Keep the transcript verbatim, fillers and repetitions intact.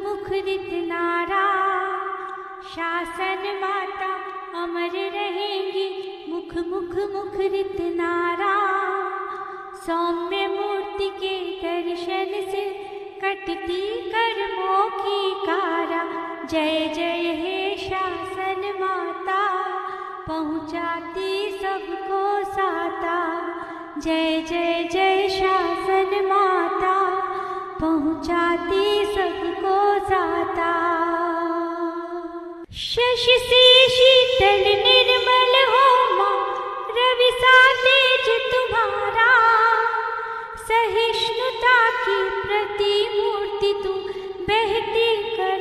मुखरित नारा, शासन माता अमर रहेंगी, मुख मुख मुखरित नारा। सौम्य मूर्ति के दर्शन से कटती कर्मों की कारा। जय जय हे शासन माता, पहुँचाती सबको साता। जय जय जय शासन माता, पहुँचाती सबको साता। शशि से शीतल निर्मल हो माँ, रवि सा तेज तुम्हारा। सहिष्णुता की प्रतिमूर्ति तुम, बहती कर